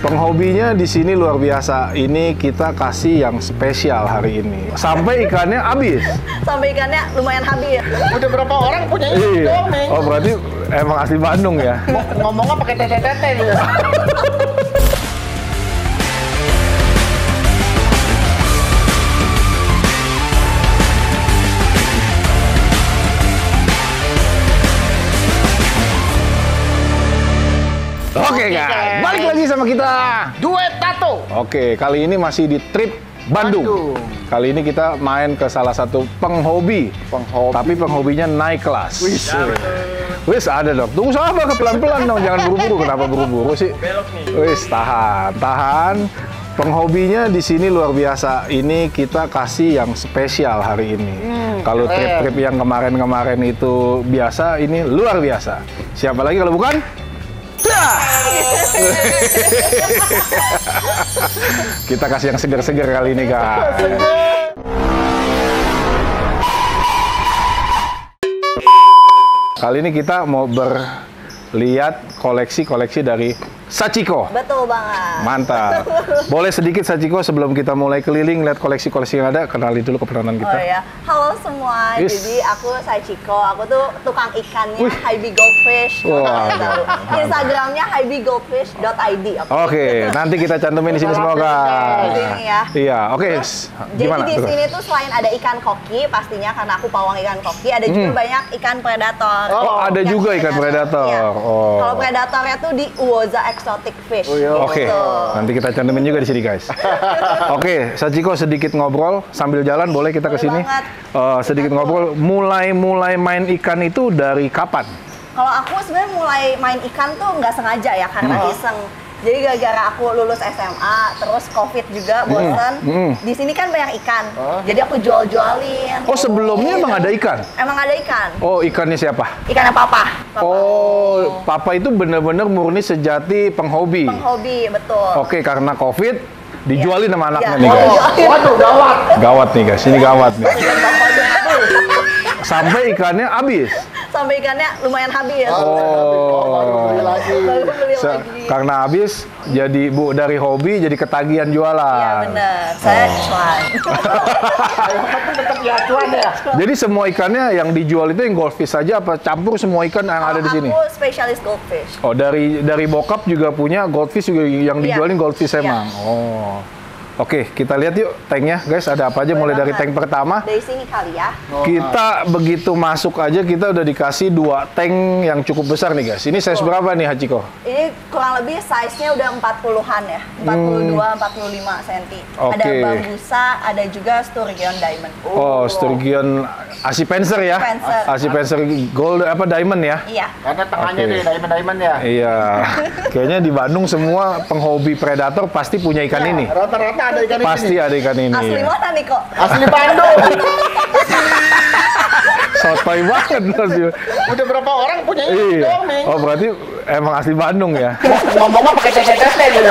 Penghobinya di sini luar biasa. Ini kita kasih yang spesial hari ini. Sampai ikannya habis. Sampai ikannya lumayan habis. Udah berapa orang punya ini dong, Ming? Oh, berarti emang asli Bandung ya? Ngomongnya pakai tete-tete gitu. Oke guys, balik lagi sama kita Duet Tato. Oke, kali ini masih di trip Bandung. Kali ini kita main ke salah satu penghobi. Tapi penghobinya naik kelas. Wis ada dong. Tunggu sabar, pelan-pelan dong. Jangan buru-buru. Kenapa buru-buru sih? Wis tahan. Penghobinya di sini luar biasa. Ini kita kasih yang spesial hari ini. Kalau trip-trip yang kemarin-kemarin itu biasa, ini luar biasa. Siapa lagi kalau bukan? Kita kasih yang seger-seger kali ini, guys. Kali ini kita mau berlihat koleksi-koleksi dari Sachiko. Betul banget. Mantap. Boleh sedikit Sachiko sebelum kita mulai keliling lihat koleksi-koleksi yang ada, kenali dulu keperangan kita. Oh ya, halo semua. Yes. Jadi aku Sachiko. Aku tuh tukang ikannya Hybe Goldfish. Wah. Instagramnya hybegoldfish.id. Oke, nanti kita cantumin di sini semua, Di guys. sini ya. Iya, oke. Gimana? Jadi di sini tuh selain ada ikan koki, pastinya karena aku pawang ikan koki, ada juga banyak ikan predator. Oh, ada Yang juga ikan predator. Iya. Oh. Kalau predatornya tuh di Uoza Exotic Fish. Oke, Gitu. nanti kita cantumin juga di sini, guys. Oke, Sachiko sedikit ngobrol sambil jalan, boleh kita ke sini? banget. Sedikit ngobrol. Mulai main ikan itu dari kapan? Kalau aku sebenarnya mulai main ikan tuh nggak sengaja ya, karena iseng. Jadi gara-gara aku lulus SMA, terus COVID juga, bosen. Di sini kan banyak ikan, jadi aku jual-jualin. Oh, sebelumnya emang ada ikan? Emang ada ikan. Oh, ikannya siapa? Ikannya papa. Oh, papa itu bener-bener murni sejati penghobi. Penghobi, betul. Oke, karena COVID dijualin sama anaknya Iya. nih, guys. Waduh, gawat. Gawat nih, guys. Ini gawat nih. Sampai ikannya habis. Sampai ikannya lumayan habis. Oh. Baru beli lagi. Karena habis, jadi Bu dari hobi jadi ketagihan jualan. Iya bener, saya cuan. Tetap ya cuan ya. Jadi semua ikannya yang dijual itu yang goldfish saja apa campur semua ikan yang ada di sini? Aku spesialis goldfish. Oh, dari bokap juga punya goldfish juga yang Iya. dijualin goldfish Iya. emang. Oh. Oke, kita lihat yuk tanknya, guys. Ada apa aja? Boleh Mulai dari banget. tank pertama. Dari sini kali ya. Kita begitu masuk aja kita udah dikasih 2 tank yang cukup besar nih, guys. Ini size berapa nih, Hachiko? Ini kurang lebih size-nya udah 40-an ya. 42-45 cm. Oke. Ada bambusa, ada juga sturgeon diamond. Oh, sturgeon Asipenser ya? Asipenser. Asipenser gold apa diamond ya? Iya. Karena tengahnya Oke. nih diamond ya. Iya. Kayaknya di Bandung semua penghobi predator pasti punya ikan ini. Rata-rata ada ikan Pasti ini. ada ikan ini. Asli mana nih kok? Asli Bandung. Sotoy banget. Udah berapa orang punya ini Iya. dong, Ming? Oh, berarti emang asli Bandung ya? Ngomongnya pakai tete-tete gitu.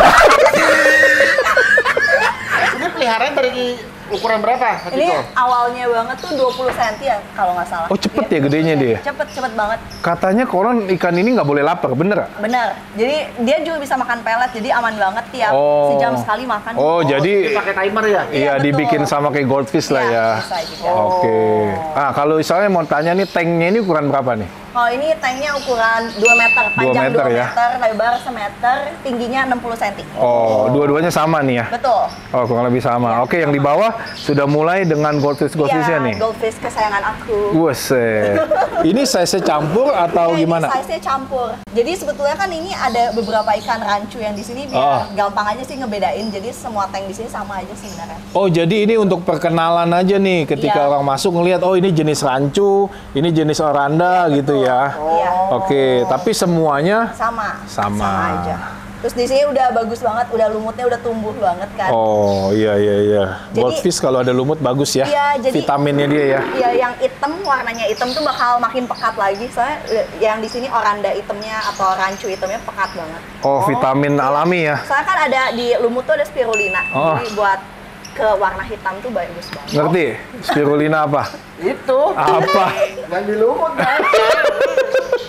Ini peliharaan dari ukuran berapa? Ini awalnya banget tuh 20 cm ya kalau nggak salah. Oh, cepet ya gedenya dia? Cepet banget. Katanya konon ikan ini nggak boleh lapar, bener nggak? Bener. Jadi dia juga bisa makan pelet, jadi aman banget tiap sejam sekali makan. Oh, jadi Pakai timer ya? iya betul. dibikin sama kayak goldfish lah Iya, ya. bisa juga. Oke. Ah, kalau misalnya mau tanya nih tanknya ini ukuran berapa nih? Kalau ini tanknya ukuran 2 meter, panjang 2 meter 2 ya? meter, lebar semeter, tingginya 60 cm. Oh, dua-duanya sama nih ya? Betul. Oh, kurang lebih sama. Oke, yang di bawah sudah mulai dengan goldfish-goldfishnya nih. Goldfish kesayangan aku. Buset. Ini size campur atau Iya, gimana? Ini size-nya campur. Jadi sebetulnya kan ini ada beberapa ikan rancu yang di sini biar gampang aja sih ngebedain. Jadi semua tank di sini sama aja sebenarnya. Oh, jadi ini untuk perkenalan aja nih. Ketika Iya. orang masuk ngelihat, oh ini jenis rancu, ini jenis oranda gitu ya. Iya. Oke, tapi semuanya Sama Sama. aja. Terus di sini udah bagus banget, udah lumutnya udah tumbuh banget kan. oh iya. Jadi- Goldfish kalau ada lumut bagus ya. Iya, jadi- Vitaminnya dia ya. Iya, yang hitam, warnanya hitam tuh bakal makin pekat lagi. Soalnya yang di sini oranda hitamnya atau rancu hitamnya pekat banget. Oh, vitamin alami ya. Soalnya kan ada di lumut tuh ada spirulina. Oh. Jadi buat ke warna hitam tuh bagus banget. Ngerti? Spirulina apa? Itu. Apa? Yang di lumut kan.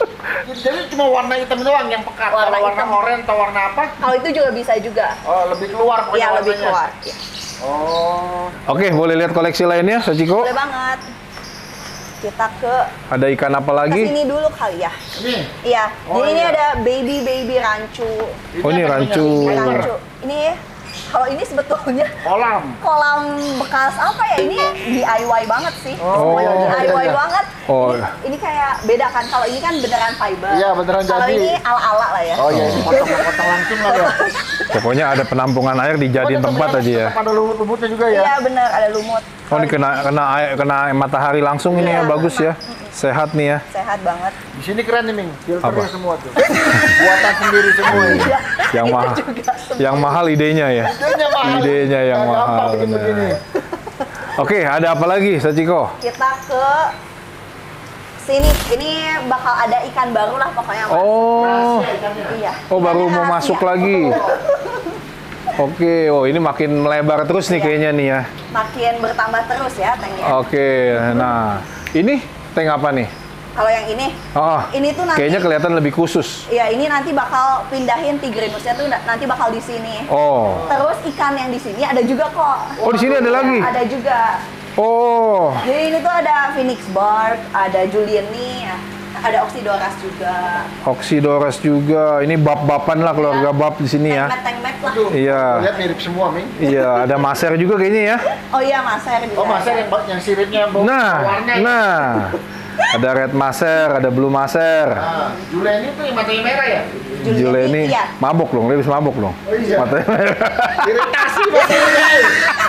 Jadi cuma warna hitam doang yang pekat. Warna Kalau warna hitam. oranye atau warna apa? Kalau itu juga bisa juga. Oh, lebih keluar pokoknya Iya, lebih warnanya. keluar. Iya. Oh. Oke, boleh lihat koleksi lainnya, Sachiko? Boleh banget. Kita ke Ada ikan apa lagi? sini dulu kali ya. Ini. Iya. Oh, Jadi ini iya. ada baby rancu. Oh, ini apa rancu. namanya? Fiber. Rancu. Ini kalau ini sebetulnya Kolam. kolam bekas apa ya, ini DIY banget sih. Oh, Semuanya iya, DIY iya. banget. Oh. Ini kayak beda kan, kalau ini kan beneran fiber. Iya, beneran Kalau jadi. ini ala-ala lah ya. Oh iya, ini potong langsung lah ya. Pokoknya ada penampungan air dijadiin tempat aja ya. Ada lumut-lumutnya juga ya. Iya bener, ada lumut. Oh, ini kena matahari langsung ini ya, Iya. bagus ya. Sehat nih ya. Sehat banget. Di sini keren nih, Ming. Filternya Apa? semua tuh. Buatan sendiri semua ini. Iya. Yang Itu mahal. juga semua. Yang mahal idenya ya. Idenya mahal. Idenya yang Nggak gampang mahal. bikin begini. Oke, ada apa lagi, Sachiko? Kita ke sini. Ini bakal ada ikan baru lah pokoknya. Mas. Oh, Iya. oh baru Ikannya mau rahasia. masuk lagi. Oke, oh ini makin melebar terus nih Iya. kayaknya nih ya. Makin bertambah terus ya tanknya. Oke, nah ini tank apa nih? Kalau yang ini, Oh, ini tuh nanti. kayaknya kelihatan lebih khusus. Iya, ini nanti bakal pindahin tigrinusnya tuh nanti bakal di sini. Oh, Terus ikan yang di sini ada juga kok. oh di sini ada lagi. Ada juga. Oh, Jadi ini tuh ada Phoenix Barb, ada Julienne, ada Oxydoras juga. Oxydoras juga. Ini bab-baban lah keluarga Iya. bab di sini ya. Tengmet lah. Tuh, Iya. lihat mirip semua, Ming. Iya, ada maser juga kayaknya ya. Oh iya, Maser juga. Oh, masa yang siripnya bau warna ya? Nah, ada red maser, ada blue maser. Nah, Julian itu yang matanya merah ya? Julienne Iya. mabok loh, dia habis mabok loh. Oh iya. Matanya merah. Iritasi matanya.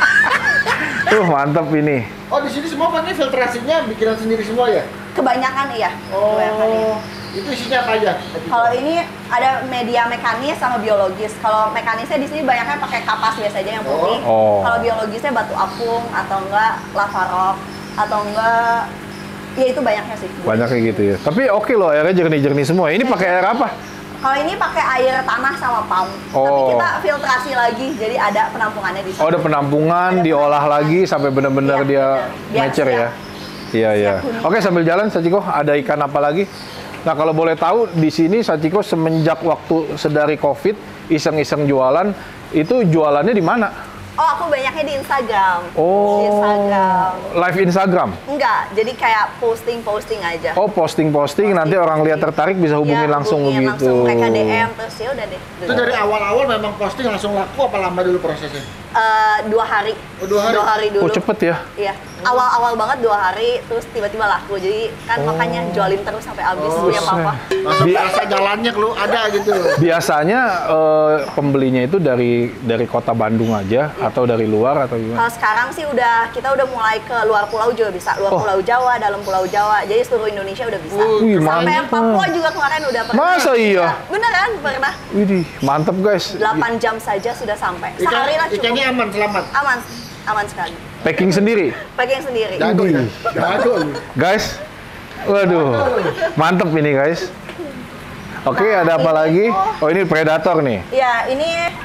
Tuh, mantap ini. Oh, di sini semua pakai filtrasinya bikinan sendiri semua ya? Kebanyakan iya. Kebanyakan iya. Oh, itu isinya apa aja? Kalau ini ada media mekanis sama biologis. Kalau mekanisnya di sini banyaknya pakai kapas biasa aja yang putih. Oh. Kalau biologisnya batu apung atau enggak lava rock atau enggak, ya itu banyaknya sih. Banyak kayak gitu ya. Tapi oke loh, airnya jernih-jernih semua. Ini pakai air apa? Kalau ini pakai air tanah sama pump. Tapi Oh. kita filtrasi lagi, jadi ada penampungannya di sini. Oh, ada penampungan, diolah lagi sampai benar-benar Iya, dia benar. Biar mature ya. siap. Iya, iya. Siap huni. Oke, sambil jalan Sachiko, ada ikan apa lagi? Nah, kalau boleh tahu di sini Sachiko semenjak waktu sedari Covid iseng-iseng jualan, itu jualannya di mana? Oh, aku banyaknya di Instagram. Oh. Di Instagram. Live Instagram. Enggak, jadi kayak posting aja. Oh, posting-posting nanti orang lihat tertarik bisa hubungin Iya, langsung hubungin begitu. langsung. Mereka DM terus ya udah deh. Itu dari awal-awal memang posting langsung laku apa lama dulu prosesnya? 2 hari. Oh, 2 hari? 2 hari dulu. Oh, cepet ya. Iya. Awal-awal banget 2 hari, terus tiba-tiba laku. Jadi kan makanya jualin terus sampai habis punya papa. Langsung rasa jalannya kalau ada gitu. Biasanya pembelinya itu dari kota Bandung aja atau dari luar atau gimana? Kalau sekarang sih kita udah mulai ke luar pulau juga bisa. Luar Oh. pulau Jawa, dalam pulau Jawa. Jadi seluruh Indonesia udah bisa. Wih, Sampai yang mantap. Papua juga kemarin udah pernah. Masa iya? Beneran pernah. Widih, mantap guys. 8 jam saja sudah sampai. Sehari lah cukup. Ikannya aman, selamat. Aman sekali. Packing sendiri. Pakai yang sendiri. Jago ya? Jago. Guys, waduh, mantep ini guys. Oke, Nah, ada apa ini lagi? tuh- Oh, ini predator nih. Ya, ini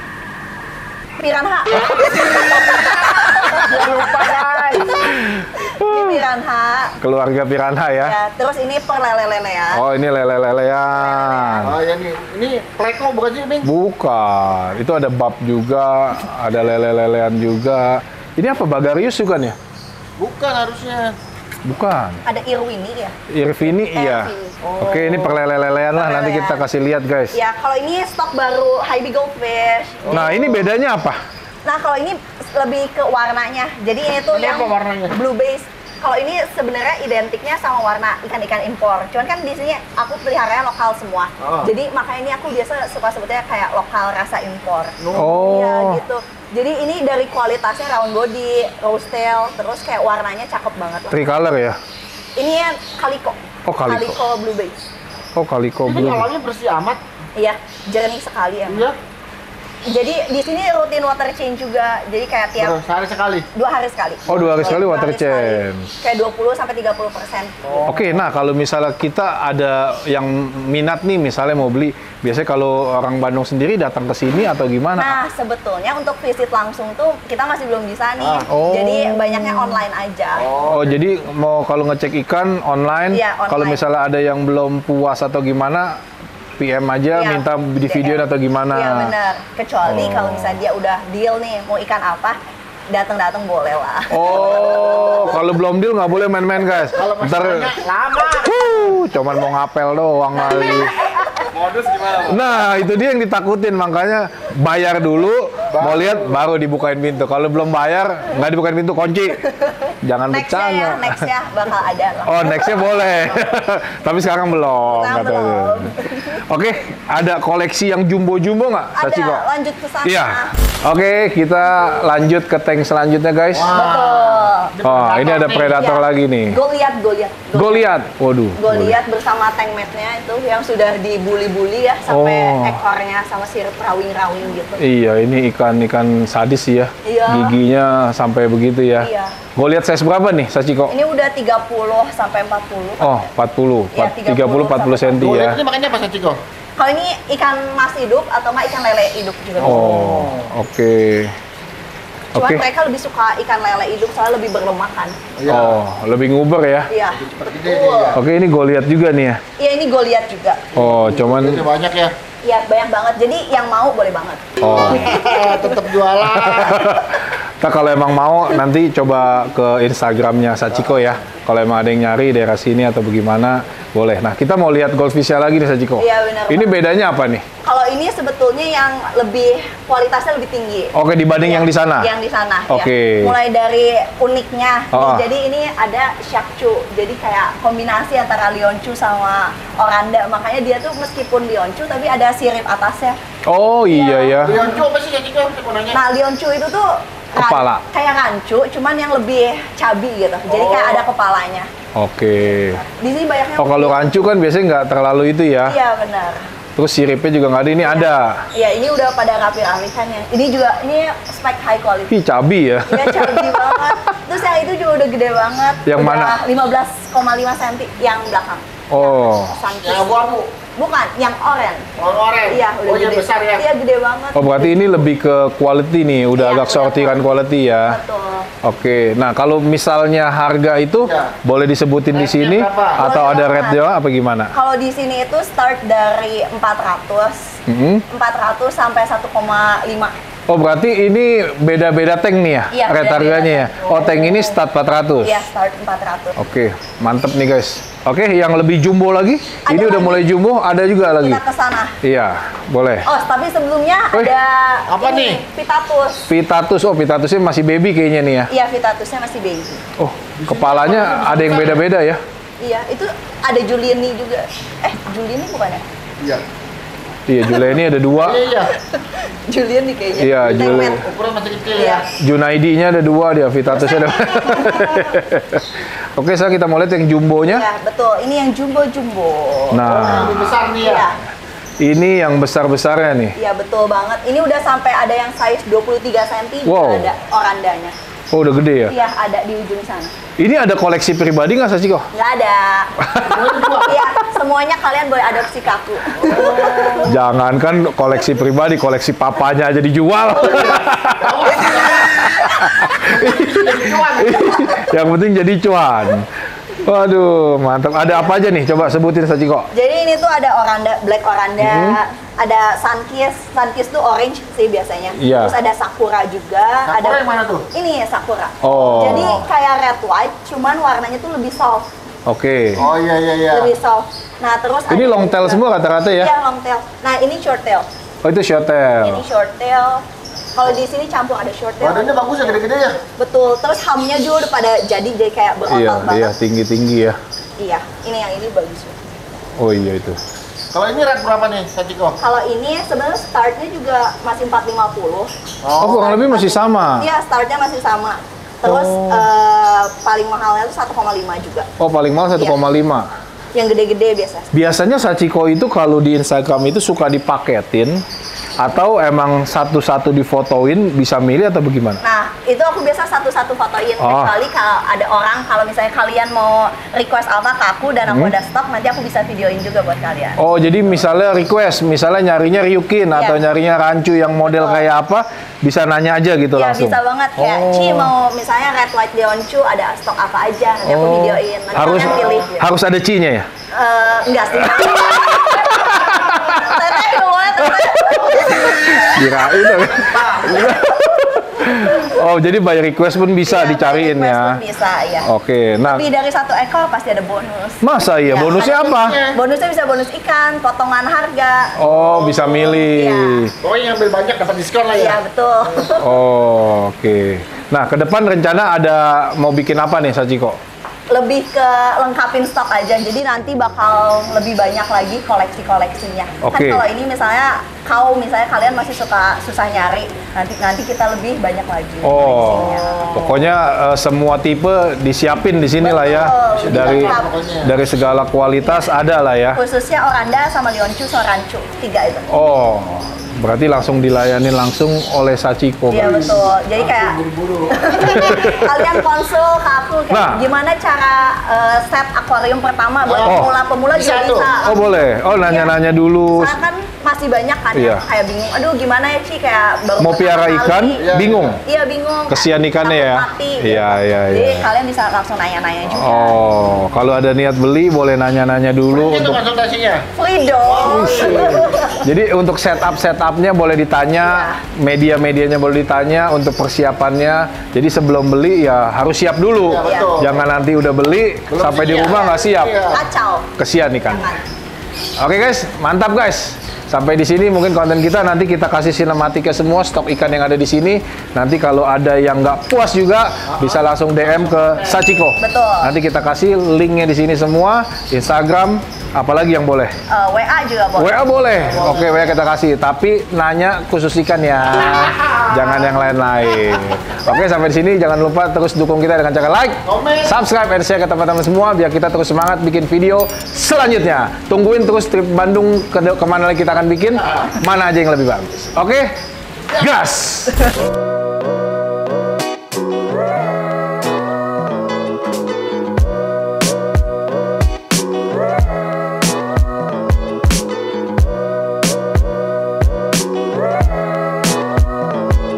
piranha. Lupa guys. Ini piranha. Keluarga piranha ya. Ya, terus ini perlele-lelean. Oh, ini lele-lelean. Oh ya nih, ini pleko bukan sih, Bing? Bukan, itu ada bab juga, ada lele-lelean juga. Ini apa, Bagarius bukan ya? Bukan harusnya. Bukan. Ada Irwini ya. Irvini, iya. Irvini. Oke, ini perlele-lelean lah, nanti kita kasih lihat guys. Ya, kalau ini stok baru Hybe Goldfish. Nah, ini bedanya apa? Nah, kalau ini lebih ke warnanya. Jadi ini tuh Ini yang apa warnanya? blue base. Kalau ini sebenarnya identiknya sama warna ikan-ikan impor. Cuman kan di sini aku peliharanya lokal semua. Oh. Jadi makanya ini aku biasa suka sebutnya kayak lokal rasa impor. Oh. Iya gitu. Jadi ini dari kualitasnya round body, rose tail, terus kayak warnanya cakep banget lah. Tricolor ya? Ini yang Calico. Oh, Calico. Calico blue base. Oh, Calico Ini Blue. kolamnya bersih amat. Iya, jernih sekali ya. Iya. Jadi di sini rutin water change juga. Jadi kayak tiap Sehari sekali. 2 hari sekali. Oh, 2 hari sekali Dua water hari sekali. change. Kayak 20-30%. Oke, nah kalau misalnya kita ada yang minat nih, misalnya mau beli, biasanya kalau orang Bandung sendiri datang ke sini atau gimana? Nah, sebetulnya untuk visit langsung tuh kita masih belum bisa nih. Oh. Jadi banyaknya online aja. Oh, jadi mau kalau ngecek ikan online, Iya, online. kalau misalnya ada yang belum puas atau gimana, PM aja, Iya, minta di video DM. atau gimana? Iya benar. Kecuali Oh. kalau misalnya dia udah deal nih mau ikan apa, datang boleh lah. Oh, kalau belum deal nggak boleh main-main guys. Kalau masih Ntar, banyak, lama. cuman mau ngapel doang kali. Modus gimana? Nah, itu dia yang ditakutin, makanya bayar dulu, mau lihat baru dibukain pintu. Kalau belum bayar, nggak dibukain pintu, kunci. Jangan bercanda. Next-nya bakal ada lah. Oh, next-nya boleh. Tapi sekarang belum. Sekarang katanya. belum. Oke, ada koleksi yang jumbo-jumbo nggak, Ada, Sachiko? lanjut ke sana. Iya. Oke, kita lanjut ke tank selanjutnya, guys. Betul. Oh, ini ada predator Iya. lagi nih. Goliath. Goliath. Waduh. Goliath bersama tank mate-nya itu yang sudah dibully-bully ya sampai Oh. ekornya sama sirip rawing-rawing gitu. Iya, ini ikan-ikan sadis sih ya. Iya. Giginya sampai begitu ya. Iya. Goliath size berapa nih, Sachiko? Ini udah 30 sampai 40. Oh, 40. Iya, 30-40 cm Goliath ya. ini makanya apa Sachiko? Kalau ini ikan mas hidup atau nggak ikan lele hidup juga. Oh, oke. Cuman Oke. mereka lebih suka ikan lele hidup soalnya lebih berlemak kan. Iya. Oh, lebih nguber ya. Iya. Cepat gede dia ya. Oke, ini Goliath juga nih ya. Iya ini Goliath juga. Oh, cuman Ini banyak ya. Iya banyak banget. Jadi yang mau boleh banget. oh. Tetap jualan. Kita kalau emang mau nanti coba ke Instagramnya Sachiko ya. Kalau emang ada yang nyari daerah sini atau bagaimana, boleh. Nah, kita mau lihat goldfishnya lagi nih, Sachiko. Iya, benar Ini banget. bedanya apa nih? Kalau ini sebetulnya yang lebih kualitasnya lebih tinggi. Oke, dibanding yang di sana? Yang di sana. Oke. Ya. Mulai dari uniknya. Oh. Nih, jadi ini ada Shaku. Jadi kayak kombinasi antara Leoncu sama Oranda. Makanya dia tuh meskipun Leoncu tapi ada sirip atasnya. Oh, iya ya. Leoncu apa sih Sachiko? Saya mau nanya. Nah, Leoncu itu tuh Kepala. kayak rancu, cuman yang lebih cabi gitu. Jadi kayak ada kepalanya. Oke. Di sini banyaknya. Oh, kalau rancu kan biasanya nggak terlalu itu ya. Iya benar. Terus siripnya juga nggak ada, ini ada. Iya ini udah pada rapi-rapi kan ya. Ini juga ini spek high quality. Ih, cabi ya. Iya cabi banget. Terus yang itu juga udah gede banget. Yang udah mana? 15,5 cm yang belakang. Oh. Sunfish. Yang abu-abu. Bukan, yang oranye. Orang-orang. Iya, udah Oh, gede. yang besar ya. Iya, gede banget. Oh, berarti ini lebih ke quality nih, udah Iya, agak udah sortiran quality ya. Betul. Oke, nah kalau misalnya harga itu Ya. boleh disebutin di Rate-nya sini berapa? atau Boleh ada banget. rate doang apa gimana? Kalau di sini itu start dari 400. Mm-hmm. 400 sampai 1,5. Oh, berarti ini beda-beda tank nih ya? Iya, Rate beda-beda harganya ya? tank. Oh, tank ini start 400? Iya, start 400. Oke, mantep nih guys. Oke, yang lebih jumbo lagi? Ada Ini udah lagi. mulai jumbo, ada juga lagi? Kita ke sana. Iya, boleh. Oh, tapi sebelumnya Wih, ada apa ini, nih? Vitatus. Vitatus, oh Vitatusnya masih baby kayaknya nih ya? Iya, Vitatusnya masih baby. Oh, kepalanya ada yang beda-beda ya? Iya, itu ada Juliani juga. Juliani bukan ya? Iya. Iya, Juliani ada 2. Iya. Juliani kayaknya. Iya, Tank Juliani. Mate. Ukuran masih kecil Iya. ya. Junaidinya ada 2 dia, Vitatusnya ada. Oke, sekarang kita mau lihat yang jumbonya. Iya, betul. Ini yang jumbo-jumbo. Nah, Lebih besar nih ya. Iya. ini yang besar-besarnya nih. Iya, betul banget. Ini udah sampai ada yang size 23 cm Wow. juga ada orandanya. Oh, udah gede ya? Iya, ada di ujung sana. Ini ada koleksi pribadi nggak, Sachiko? Nggak ada. Iya, semuanya kalian boleh adopsi ke aku. Jangankan koleksi pribadi, koleksi papanya aja dijual. Yang penting jadi cuan. Waduh, mantap. Ada apa aja nih? Coba sebutin, Sachiko. Jadi ini tuh ada oranda, black oranda, Mm-hmm. ada sunkiss tuh orange sih biasanya. Iya. Terus ada sakura juga. Sakura ada yang mana tuh? Ini sakura. Oh. Jadi kayak red white, cuman warnanya tuh lebih soft, Oke. Oh iya iya iya. lebih soft. Nah terus Ini ada long tail juga- semua rata-rata ya? Iya long tail. Nah ini short tail. Oh, itu short tail. Ini short tail. Kalau di sini campur ada short tail. Badannya bagus ya, gede-gede ya. Betul. Terus hamnya juga udah pada jadi kayak berotot Iya, banget. iya, tinggi-tinggi ya. Iya. Ini yang ini bagus. Oh iya itu. Kalau ini rate berapa nih, Sachiko? Kalau ini sebenarnya startnya juga masih 450. Oh, kurang lebih masih sama. Iya, startnya masih sama. Terus Oh. paling mahalnya itu 1,5 juga. Oh, paling mahal 1,5. Yang gede-gede biasa. Biasanya Sachiko itu kalau di Instagram itu suka dipaketin Atau emang satu-satu difotoin bisa milih atau bagaimana? Nah, itu aku biasa satu-satu fotoin. Oh. Kecuali kalau ada orang, kalau misalnya kalian mau request apa ke aku dan aku ada stok, nanti aku bisa videoin juga buat kalian. Oh, jadi misalnya request, misalnya nyarinya Ryukin atau nyarinya Rancu yang model kayak apa, bisa nanya aja gitu Iya, langsung. bisa banget. Kayak, Ci mau misalnya red white Leoncu, ada stok apa aja, nanti aku videoin. Nanti kalian pilih. Harus ada C-nya ya? Enggak sih. Teteh, boleh teteh. Kirain. Oh, jadi by request pun bisa Iya, dicariin request ya? pun bisa, ya. Oke, nah. Lebih dari 1 ekor pasti ada bonus. Masa iya? Ya, Bonusnya apa? Bonusnya bisa bonus ikan, potongan harga. Oh, bisa milih. Iya. Pokoknya ngambil banyak dapat diskon lah Iya, ya. betul. Oh, oke. Nah, ke depan rencana ada mau bikin apa nih, Sachiko? Lebih ke lengkapin stok aja, jadi nanti bakal lebih banyak lagi koleksi-koleksinya. Oke. Kan kalau ini misalnya misalnya kalian masih susah nyari, nanti kita lebih banyak lagi koleksinya. Pokoknya semua tipe disiapin di sini lah ya. Betul, Dari segala kualitas ada lah ya. Khususnya Oranda sama Leoncu sama Rancu, 3 itu. Oh, berarti langsung dilayani langsung oleh Sachiko. Iya betul. Jadi kayak kalian konsul ke aku kayak gimana cara set akuarium pertama buat pemula-pemula juga bisa. Oh boleh. Oh nanya-nanya dulu. Soalnya kan masih banyak kan yang kayak bingung. Aduh gimana ya Ci, kayak baru Mau piara pertama ikan, kali. bingung. Iya bingung. Kesian ikannya Takut ya. mati, Iya gitu. iya. Jadi kalian bisa langsung nanya-nanya juga. Oh, kalau ada niat beli boleh nanya-nanya dulu Itu untuk. konsultasinya. Free dong. Jadi untuk setupnya boleh ditanya, media-medianya boleh ditanya, untuk persiapannya. Jadi sebelum beli ya harus siap dulu. Iya, betul. Jangan nanti udah beli sampai di rumah nggak siap. Iya. Kacau. Kesian ikan. Oke guys, mantap guys. Sampai di sini mungkin konten kita, nanti kita kasih sinematika semua stok ikan yang ada di sini. Nanti kalau ada yang nggak puas juga bisa langsung DM ke Sachiko. Betul. Nanti kita kasih linknya di sini semua, Instagram, apalagi yang boleh. WA juga boleh. WA boleh. Oke, WA kita kasih, tapi nanya khusus ikan ya. Jangan yang lain-lain. Oke, sampai di sini jangan lupa terus dukung kita dengan cara like, subscribe, dan share ke teman-teman semua biar kita terus semangat bikin video selanjutnya. Tungguin terus trip Bandung kemana lagi kita akan bikin, mana aja yang lebih bagus. Oke, gas!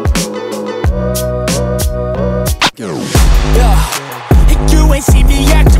You ain't see me acting